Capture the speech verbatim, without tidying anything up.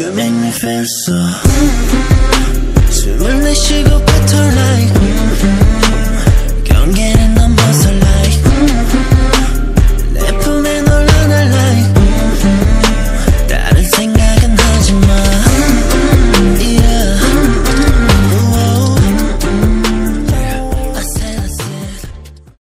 You make me feel so. 숨을 내쉬고 better like